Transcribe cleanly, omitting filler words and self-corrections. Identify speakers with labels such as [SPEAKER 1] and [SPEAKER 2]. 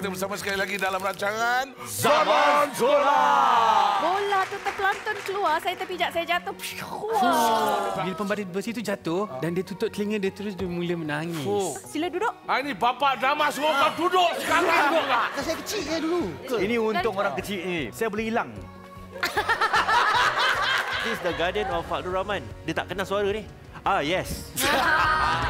[SPEAKER 1] kita bersama sekali lagi dalam rancangan Zaman Sekolah.
[SPEAKER 2] Bola tu terpelanton keluar, saya terpijak, saya jatuh. Wah.
[SPEAKER 3] Bila pembaris besi itu jatuh dan dia tutup telinga dia terus dia mula menangis.
[SPEAKER 2] Sila duduk.
[SPEAKER 1] Ini bapak drama suruh kau duduk sekarang juga.
[SPEAKER 4] Saya kecil ya dulu.
[SPEAKER 5] Ini untung orang kecil ni. Saya boleh hilang. This is the guardian of Abdul Rahman. Dia tak kenal suara ni. Ah, yes.